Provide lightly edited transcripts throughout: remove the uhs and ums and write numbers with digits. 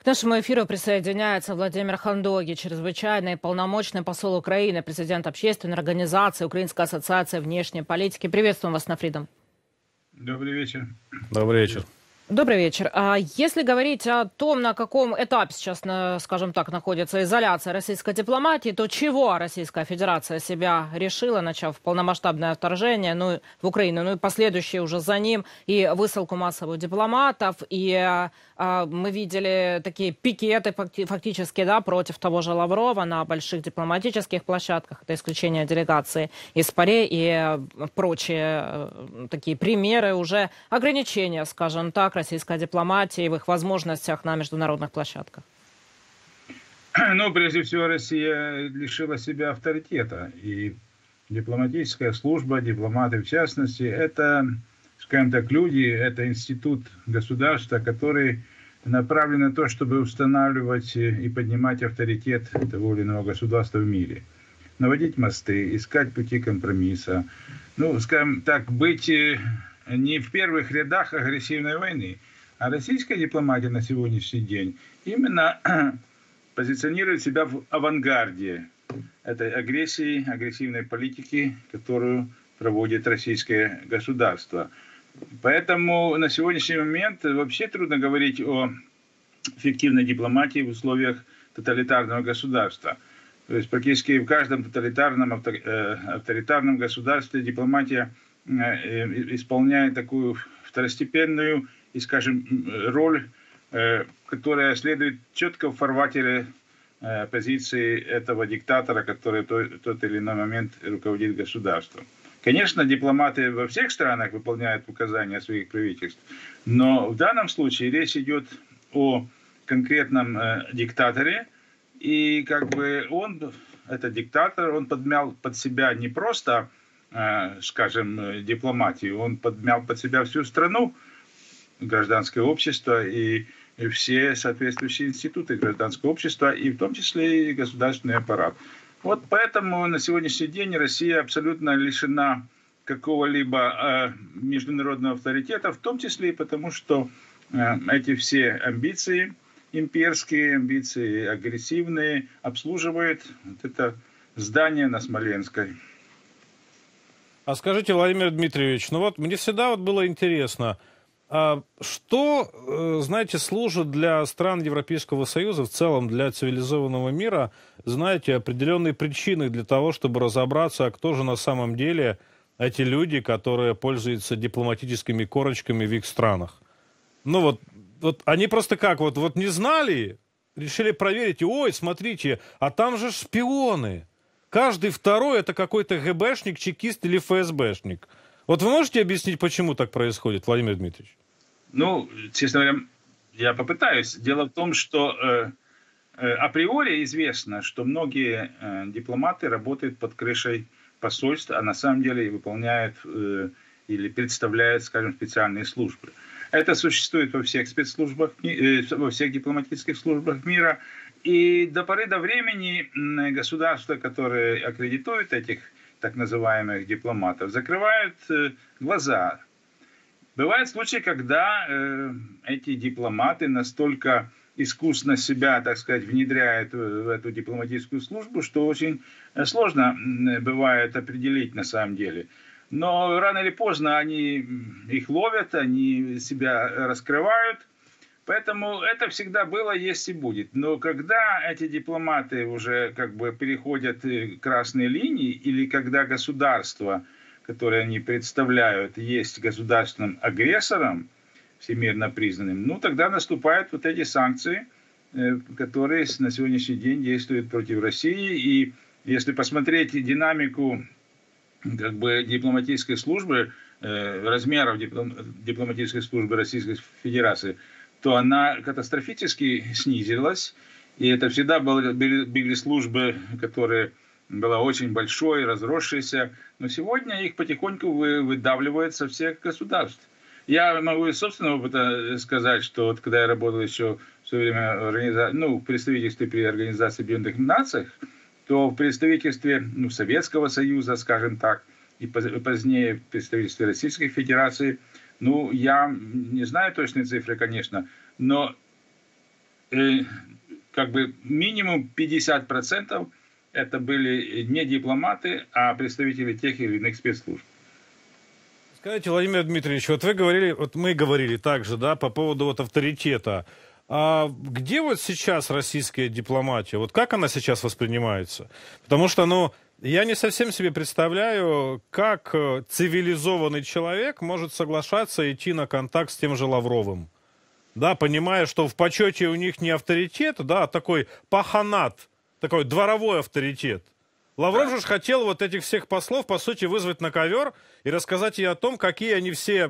К нашему эфиру присоединяется Владимир Хандоги, чрезвычайный и полномочный посол Украины, президент общественной организации Украинская ассоциация внешней политики. Приветствуем вас на Freedom. Добрый вечер. Добрый вечер. Добрый вечер. А если говорить о том, на каком этапе сейчас, скажем так, находится изоляция российской дипломатии, то чего Российская Федерация себя решила, начав полномасштабное вторжение в Украину, и последующие уже за ним, и высылку массовых дипломатов, и мы видели такие пикеты фактически, да, против того же Лаврова на больших дипломатических площадках, это исключение делегации из ПАРЕ и прочие такие примеры уже ограничения, скажем так, российской дипломатии в их возможностях на международных площадках? Ну, прежде всего, Россия лишила себя авторитета. И дипломатическая служба, дипломаты в частности, это, скажем так, люди, это институт государства, который направлен на то, чтобы устанавливать и поднимать авторитет того или иного государства в мире. Наводить мосты, искать пути компромисса. Ну, скажем так, быть не в первых рядах агрессивной войны. А российская дипломатия на сегодняшний день именно позиционирует себя в авангарде этой агрессии, агрессивной политики, которую проводит российское государство. Поэтому на сегодняшний момент вообще трудно говорить о эффективной дипломатии в условиях тоталитарного государства. То есть практически в каждом тоталитарном, авторитарном государстве дипломатия исполняет такую второстепенную и, скажем, роль, которая следует четко в фарватере позиции этого диктатора, который в тот или иной момент руководит государством. Конечно, дипломаты во всех странах выполняют указания своих правительств, но в данном случае речь идет о конкретном диктаторе, и как бы он, этот диктатор, он подмял под себя не просто, скажем, дипломатию, он подмял под себя всю страну, гражданское общество и все соответствующие институты гражданского общества, и в том числе и государственный аппарат. Вот поэтому на сегодняшний день Россия абсолютно лишена какого-либо международного авторитета, в том числе и потому, что эти все амбиции, имперские амбиции, агрессивные, обслуживает вот это здание на Смоленской. А скажите, Владимир Дмитриевич, ну вот мне всегда вот было интересно, что, знаете, служит для стран Европейского Союза, в целом для цивилизованного мира, знаете, определенной причиной для того, чтобы разобраться, кто же на самом деле эти люди, которые пользуются дипломатическими корочками в их странах. Ну вот они просто как, вот не знали, решили проверить, ой, смотрите, а там же шпионы. Каждый второй это какой-то ГБшник, чекист или ФСБшник. Вот вы можете объяснить, почему так происходит, Владимир Дмитриевич? Ну, честно говоря, я попытаюсь. Дело в том, что априори известно, что многие дипломаты работают под крышей посольств, а на самом деле выполняют или представляют, скажем, специальные службы. Это существует во всех спецслужбах, во всех дипломатических службах мира. И до поры до времени государства, которые аккредитуют этих так называемых дипломатов, закрывают глаза. Бывают случаи, когда эти дипломаты настолько искусно себя, так сказать, внедряют в эту дипломатическую службу, что очень сложно бывает определить на самом деле. Но рано или поздно они их ловят, они себя раскрывают. Поэтому это всегда было, есть и будет. Но когда эти дипломаты уже как бы переходят красные линии, или когда государство, которое они представляют, есть государственным агрессором, всемирно признанным, ну тогда наступают вот эти санкции, которые на сегодняшний день действуют против России. И если посмотреть динамику как бы дипломатической службы, размеров дипломатической службы Российской Федерации, то она катастрофически снизилась. И это всегда были службы, которые была очень большой, разросшейся. Но сегодня их потихоньку выдавливают со всех государств. Я могу из собственного опыта сказать, что вот, когда я работал еще в свое время в представительстве при Организации Объединенных Наций, то в представительстве Советского Союза, скажем так, и позднее в представительстве Российской Федерации, я не знаю точные цифры, конечно, но как бы минимум 50% это были не дипломаты, а представители тех или иных спецслужб. Скажите, Владимир Дмитриевич, вот вы говорили, вот мы говорили также, да, по поводу вот авторитета. А где вот сейчас российская дипломатия? Вот как она сейчас воспринимается? Потому что, ну, я не совсем себе представляю, как цивилизованный человек может соглашаться идти на контакт с тем же Лавровым. Да, понимая, что в почете у них не авторитет, да, а такой паханат, такой дворовой авторитет. Лавров же хотел вот этих всех послов, по сути, вызвать на ковер и рассказать ей о том, какие они все,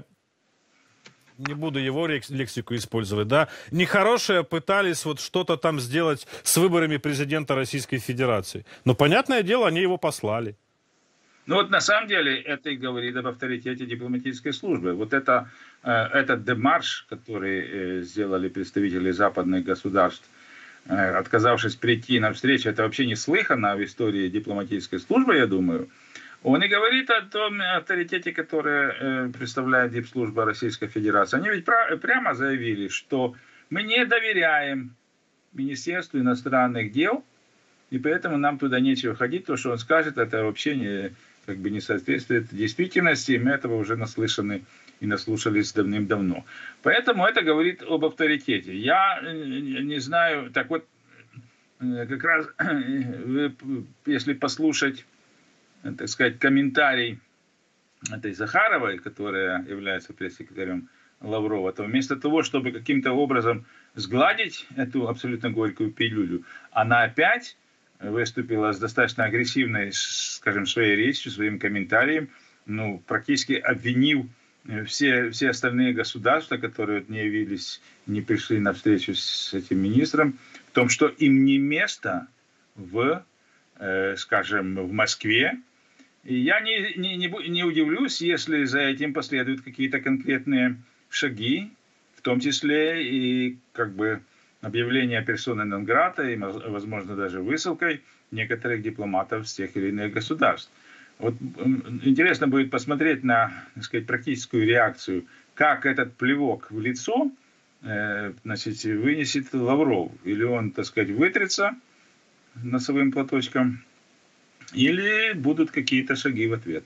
не буду его лексику использовать, да, нехорошие пытались вот что-то там сделать с выборами президента Российской Федерации. Но, понятное дело, они его послали. Ну вот на самом деле это и говорит об авторитете дипломатической службы. Вот это, этот демарш, который сделали представители западных государств, отказавшись прийти на встречу, это вообще неслыханно в истории дипломатической службы, я думаю. Он и говорит о том авторитете, который представляет дипслужба Российской Федерации. Они ведь прямо заявили, что мы не доверяем Министерству иностранных дел, и поэтому нам туда нечего ходить. То, что он скажет, это вообще не соответствует действительности, и мы этого уже наслышаны и наслушались давным-давно. Поэтому это говорит об авторитете. Я не знаю, так вот, как раз, если послушать, так сказать, комментарий этой Захаровой, которая является пресс-секретарем Лаврова, то вместо того, чтобы каким-то образом сгладить эту абсолютно горькую пилюлю, она опять выступила с достаточно агрессивной, скажем, своей речью, своим комментарием, ну, практически обвинив все остальные государства, которые не явились, не пришли на встречу с этим министром, в том, что им не место скажем, в Москве. И я не удивлюсь, если за этим последуют какие-то конкретные шаги, в том числе и как бы объявление персоны нон-грата и, возможно, даже высылкой некоторых дипломатов с тех или иных государств. Вот интересно будет посмотреть на, так сказать, практическую реакцию, как этот плевок в лицо, значит, вынесет Лавров. Или он, так сказать, вытрется носовым платочком, или будут какие-то шаги в ответ.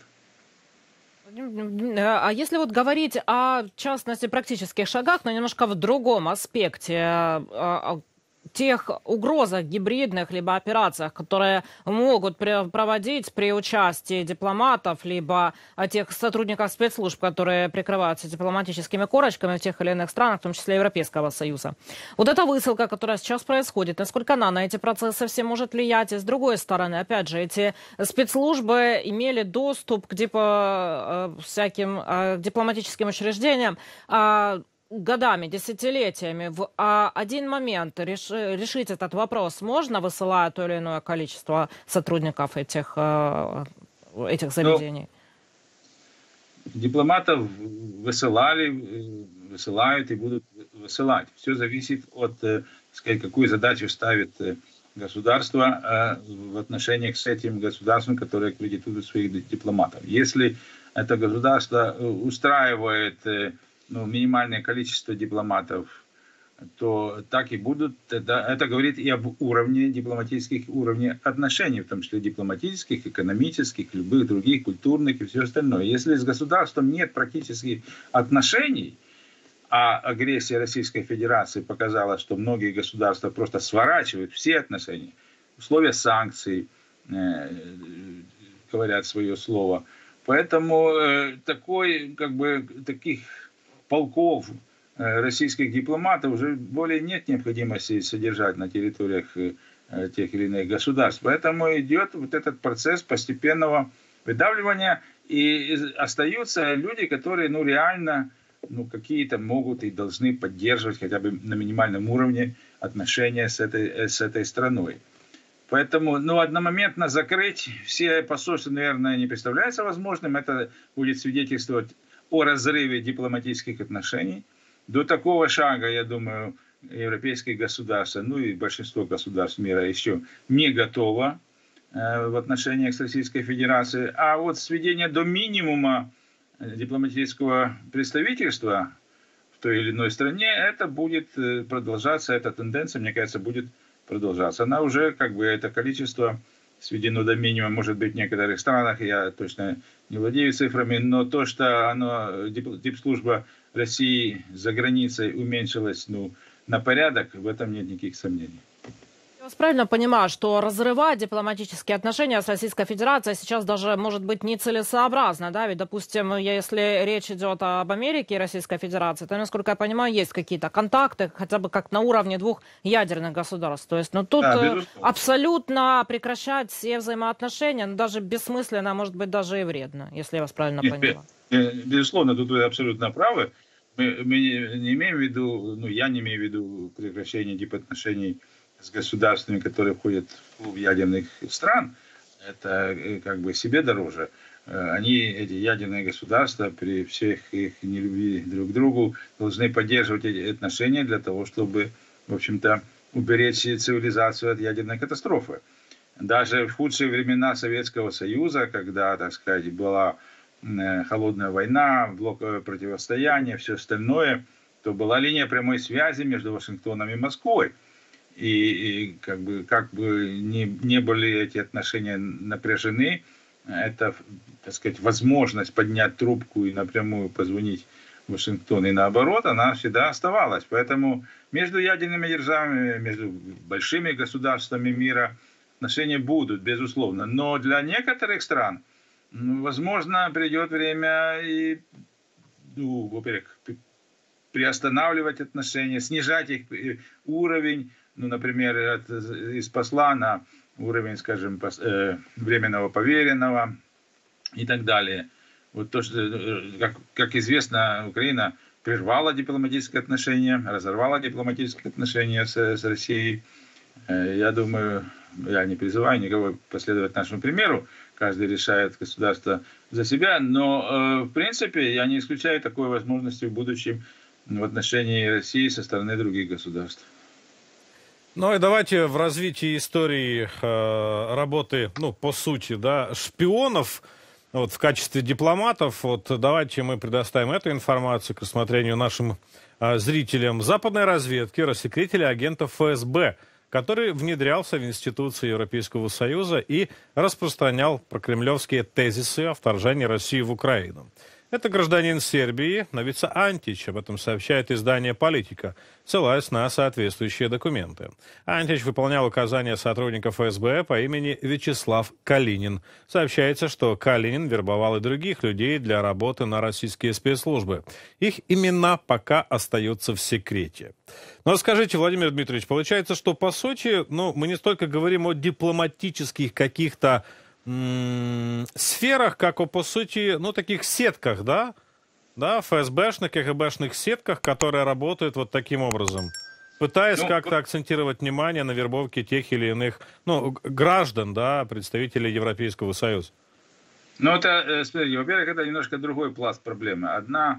А если вот говорить о, в частности, практических шагах, но немножко в другом аспекте, о тех угрозах гибридных, либо операциях, которые могут проводить при участии дипломатов, либо о тех сотрудниках спецслужб, которые прикрываются дипломатическими корочками в тех или иных странах, в том числе Европейского Союза. Вот эта высылка, которая сейчас происходит, насколько она на эти процессы все может влиять? И с другой стороны, опять же, эти спецслужбы имели доступ к всяким дипломатическим учреждениям, годами, десятилетиями. В один момент решить этот вопрос можно, высылая то или иное количество сотрудников этих заведений? Дипломатов высылают и будут высылать. Все зависит от, сказать, какую задачу ставит государство в отношениях с этим государством, которое аккредитует своих дипломатов. Если это государство устраивает минимальное количество дипломатов, то так и будут. Это говорит и об уровне дипломатических отношений, в том числе дипломатических, экономических, любых других, культурных и все остальное. Если с государством нет практических отношений, а агрессия Российской Федерации показала, что многие государства просто сворачивают все отношения, условия санкций говорят свое слово. Поэтому таких полков российских дипломатов уже более нет необходимости содержать на территориях тех или иных государств. Поэтому идет вот этот процесс постепенного выдавливания, и остаются люди, которые реально какие-то могут и должны поддерживать хотя бы на минимальном уровне отношения с этой страной. Поэтому одномоментно закрыть все посольства, наверное, не представляется возможным. Это будет свидетельствовать о разрыве дипломатических отношений. До такого шага, я думаю, европейские государства, и большинство государств мира еще не готово в отношениях с Российской Федерацией. А вот сведение до минимума дипломатического представительства в той или иной стране, это будет продолжаться, эта тенденция, мне кажется, будет продолжаться. Она уже, это количество сведено до минимума, может быть, в некоторых странах, я точно не владею цифрами, но то, что дипслужба России за границей уменьшилась на порядок, в этом нет никаких сомнений. Я вас правильно понимаю, что разрывать дипломатические отношения с Российской Федерацией сейчас даже может быть нецелесообразно, да? Ведь, допустим, если речь идет об Америке и Российской Федерации, то, насколько я понимаю, есть какие-то контакты, хотя бы как на уровне двух ядерных государств. То есть, тут абсолютно прекращать все взаимоотношения, даже бессмысленно, может быть, даже и вредно, если я вас правильно поняла. Безусловно, тут вы абсолютно правы. Мы не имеем в виду, я не имею в виду прекращение дипотношений с государствами, которые входят в клуб ядерных стран. Это себе дороже. Эти ядерные государства, при всех их нелюбви друг к другу, должны поддерживать эти отношения для того, чтобы, в общем-то, уберечь цивилизацию от ядерной катастрофы. Даже в худшие времена Советского Союза, когда, так сказать, была холодная война, блоковое противостояние, все остальное, то была линия прямой связи между Вашингтоном и Москвой. И как бы не были эти отношения напряжены, это, так сказать, возможность поднять трубку и напрямую позвонить в Вашингтон и наоборот, она всегда оставалась. Поэтому между ядерными державами, между большими государствами мира отношения будут, безусловно. Но для некоторых стран, возможно, придет время и, во-первых, приостанавливать отношения, снижать их уровень, например, из посла на уровень, скажем, временного поверенного и так далее. Вот то, что, как известно, Украина прервала дипломатические отношения, разорвала дипломатические отношения с Россией. Я думаю, я не призываю никого последовать нашему примеру, каждый решает государство за себя, но, в принципе, я не исключаю такой возможности в будущем в отношении России со стороны других государств. Ну и давайте в развитии истории работы, по сути, шпионов в качестве дипломатов, давайте мы предоставим эту информацию к рассмотрению нашим зрителям. Западной разведки рассекретили агента ФСБ, который внедрялся в институции Европейского Союза и распространял прокремлевские тезисы о вторжении России в Украину. Это гражданин Сербии Новица Антич, об этом сообщает издание «Политика», ссылаясь на соответствующие документы. Антич выполнял указания сотрудников ФСБ по имени Вячеслав Калинин. Сообщается, что Калинин вербовал и других людей для работы на российские спецслужбы. Их имена пока остаются в секрете. Но скажите, Владимир Дмитриевич, получается, что по сути, мы не столько говорим о дипломатических каких-то сферах, как по сути, таких сетках, ФСБшных, КГБшных сетках, которые работают вот таким образом, пытаясь как-то акцентировать внимание на вербовке тех или иных, граждан, представителей Европейского Союза. Это, смотрите, во-первых, это немножко другой пласт проблемы.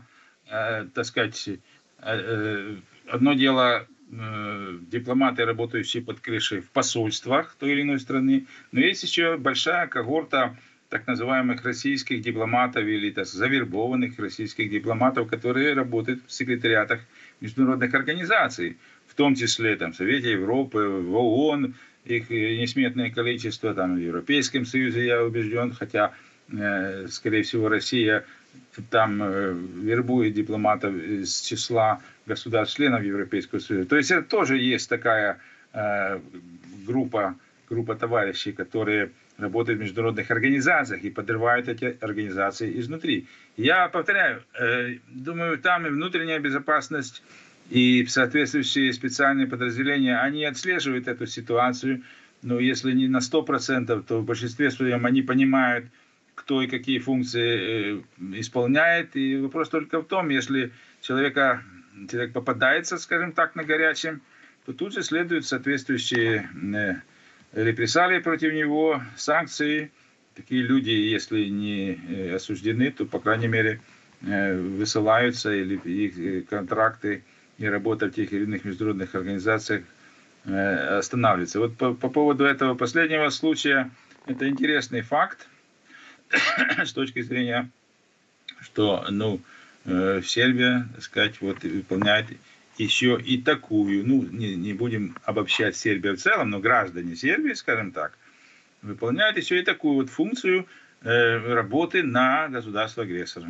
Одно дело дипломаты, работающие под крышей в посольствах той или иной страны, но есть еще большая когорта так называемых российских дипломатов или завербованных российских дипломатов, которые работают в секретариатах международных организаций, в том числе в Совете Европы, в ООН, их несметное количество, в Европейском Союзе, я убежден, хотя, скорее всего, Россия там вербует дипломатов из числа государств-членов Европейского Союза. То есть это тоже есть такая группа товарищей, которые работают в международных организациях и подрывают эти организации изнутри. Я повторяю, думаю, там и внутренняя безопасность, и соответствующие специальные подразделения, они отслеживают эту ситуацию, но если не на 100%, то в большинстве своем они понимают, кто и какие функции исполняет. И вопрос только в том, если человек попадается, скажем так, на горячем, то тут же следуют соответствующие репрессалии против него, санкции. Такие люди, если не осуждены, то, по крайней мере, высылаются, или их контракты и работа в тех или иных международных организациях останавливается. Вот по поводу этого последнего случая, это интересный факт с точки зрения, что Сербия, так сказать, вот, выполняет еще и такую, ну, не будем обобщать Сербию в целом, но граждане Сербии, скажем так, выполняют еще и такую вот функцию работы на государство-агрессора.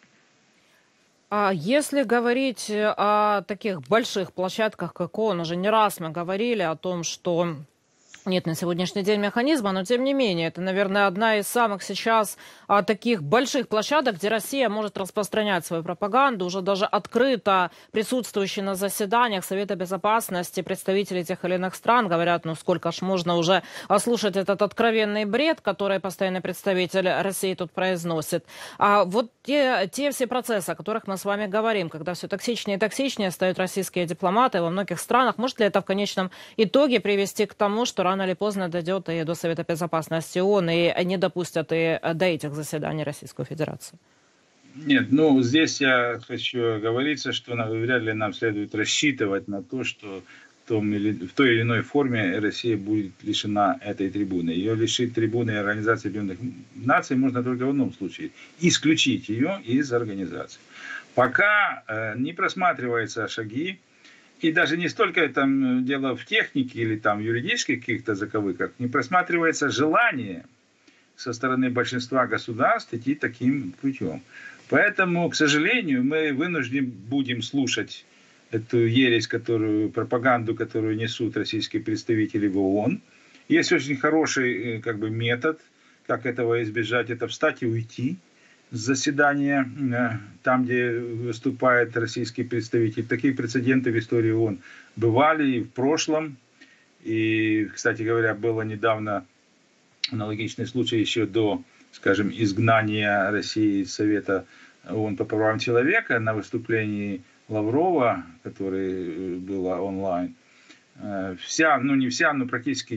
А если говорить о таких больших площадках, как ООН, уже не раз мы говорили о том, что нет на сегодняшний день механизма, но тем не менее, это, наверное, одна из самых сейчас таких больших площадок, где Россия может распространять свою пропаганду, уже даже открыто присутствующие на заседаниях Совета Безопасности представители тех или иных стран говорят, ну сколько ж можно уже слушать этот откровенный бред, который постоянный представитель России тут произносит. А вот те все процессы, о которых мы с вами говорим, когда все токсичнее и токсичнее стают российские дипломаты во многих странах, может ли это в конечном итоге привести к тому, что рано или поздно дойдет и до Совета Безопасности ООН, и не допустят и до этих заседаний Российскую Федерацию? Нет, ну здесь я хочу говориться, что вряд ли нам следует рассчитывать на то, что в той или иной форме Россия будет лишена этой трибуны. Ее лишить трибуны Организации Объединенных Наций можно только в одном случае. Исключить ее из организации. Пока не просматриваются шаги, и даже не столько там дело в технике или там юридических каких-то заковыках, не просматривается желание со стороны большинства государств идти таким путем. Поэтому, к сожалению, мы вынуждены будем слушать эту ересь, пропаганду, которую несут российские представители в ООН. Есть очень хороший метод, как этого избежать, это встать и уйти с заседания, там, где выступает российский представитель. Такие прецеденты в истории ООН бывали и в прошлом. И, кстати говоря, было недавно аналогичный случай еще до, скажем, изгнания России из Совета ООН по правам человека на выступлении Лаврова, которое было онлайн. Практически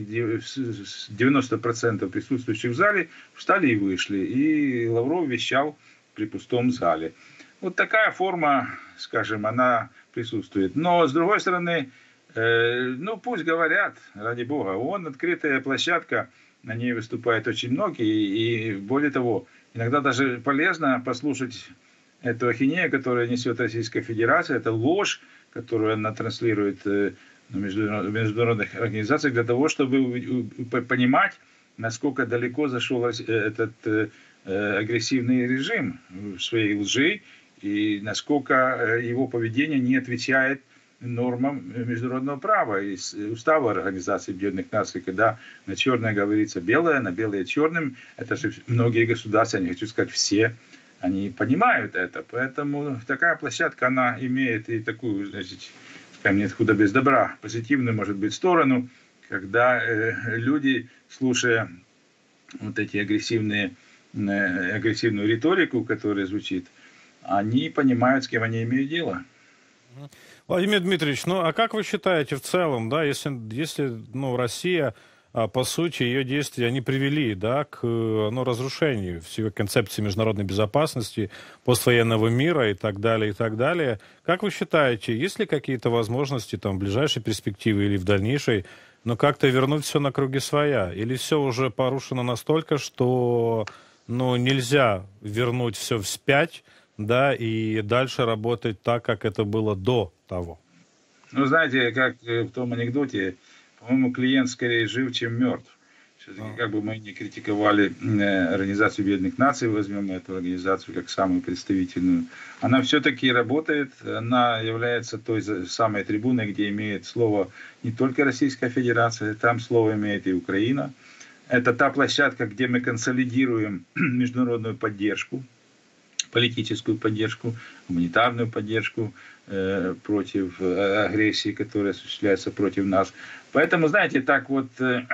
90% присутствующих в зале встали и вышли. И Лавров вещал при пустом зале. Вот такая форма, скажем, она присутствует. Но, с другой стороны, пусть говорят, ради бога. ООН открытая площадка, на ней выступают очень многие. И более того, иногда даже полезно послушать эту ахинею, которую несет Российская Федерация. Это ложь, которую она транслирует в международных организациях, для того, чтобы понимать, насколько далеко зашел этот агрессивный режим в своей лжи, и насколько его поведение не отвечает нормам международного права и устава Организации Объединенных Наций, когда на черное говорится белое, на белое черным. Это же многие государства, я не хочу сказать все, они понимают это. Поэтому такая площадка, она имеет и такую, значит, нет худа без добра, позитивную, может быть, сторону, когда люди, слушая вот эти агрессивную риторику, которая звучит, они понимают, с кем они имеют дело. Владимир Дмитриевич, а как вы считаете в целом, да, если Россия, по сути, ее действия, они привели, да, к разрушению всей концепции международной безопасности, поствоенного мира и так далее, как вы считаете, есть ли какие-то возможности там в ближайшей перспективе или в дальнейшей, как-то вернуть все на круги своя? Или все уже порушено настолько, что, нельзя вернуть все вспять, да, и дальше работать так, как это было до того? Знаете, как в том анекдоте, по-моему, клиент скорее жив, чем мертв. Все-таки, как бы мы не критиковали Организацию Объединенных Наций, возьмем эту организацию как самую представительную, она все-таки работает, она является той самой трибуной, где имеет слово не только Российская Федерация, там слово имеет и Украина. Это та площадка, где мы консолидируем международную поддержку, политическую поддержку, гуманитарную поддержку против агрессии, которая осуществляется против нас. Поэтому, знаете, так вот,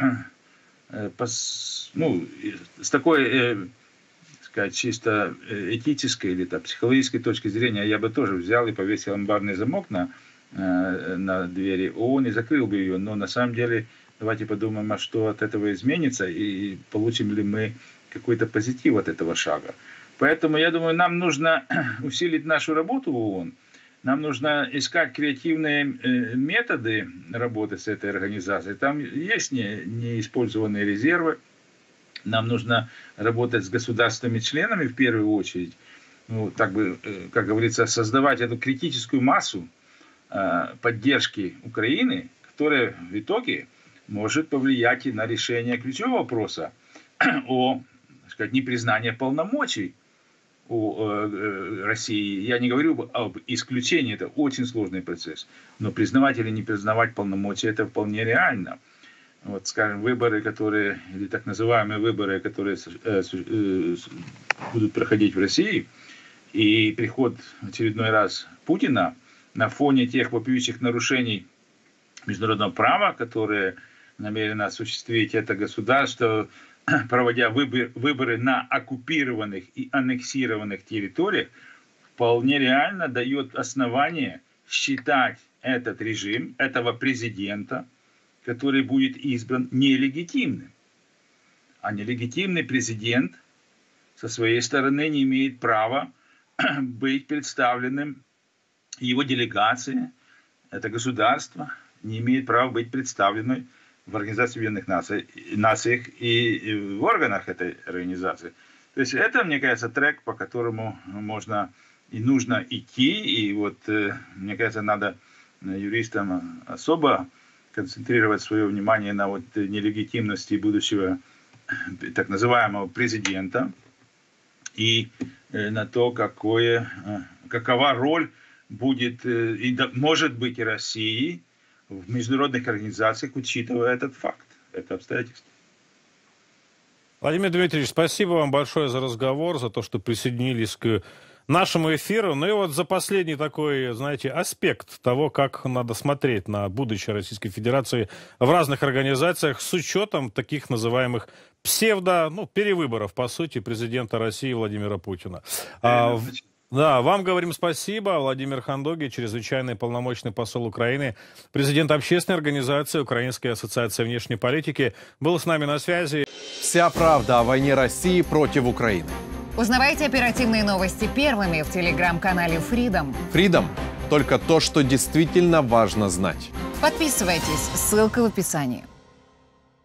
с такой, сказать, чисто этической или психологической точки зрения, я бы тоже взял и повесил амбарный замок на двери ООН и закрыл бы ее. Но на самом деле, давайте подумаем, а что от этого изменится и получим ли мы какой-то позитив от этого шага. Поэтому, я думаю, нам нужно усилить нашу работу в ООН. Нам нужно искать креативные методы работы с этой организацией. Там есть неиспользованные резервы. Нам нужно работать с государственными членами в первую очередь. ну, так бы, как говорится, создавать эту критическую массу поддержки Украины, которая в итоге может повлиять и на решение ключевого вопроса о, так сказать, непризнании полномочий у России. Я не говорю об исключении, это очень сложный процесс, но признавать или не признавать полномочия, это вполне реально. Вот, скажем, выборы, которые, или так называемые выборы, которые будут проходить в России, и приход в очередной раз Путина на фоне тех вопиющих нарушений международного права, которые намерено осуществить это государство, проводя выборы на оккупированных и аннексированных территориях, вполне реально дает основание считать этот режим, этого президента, который будет избран, нелегитимным. А нелегитимный президент со своей стороны не имеет права быть представленным, его делегация, это государство, не имеет права быть представленной в Организации Объединенных Наций и в органах этой организации. То есть это, мне кажется, трек, по которому можно и нужно идти. И вот, мне кажется, надо юристам особо концентрировать свое внимание на вот нелегитимности будущего так называемого президента и на то, какова роль будет и может быть и России в международных организациях, учитывая этот факт, это обстоятельство. Владимир Дмитриевич, спасибо вам большое за разговор, за то, что присоединились к нашему эфиру. Ну и вот за последний такой, знаете, аспект того, как надо смотреть на будущее Российской Федерации в разных организациях с учетом таких называемых перевыборов, по сути, президента России Владимира Путина. Да, вам говорим спасибо. Владимир Хандоги, чрезвычайный полномочный посол Украины, президент общественной организации Украинской ассоциации внешней политики, был с нами на связи. Вся правда о войне России против Украины. Узнавайте оперативные новости первыми в телеграм-канале Freedom. Freedom – только то, что действительно важно знать. Подписывайтесь, ссылка в описании.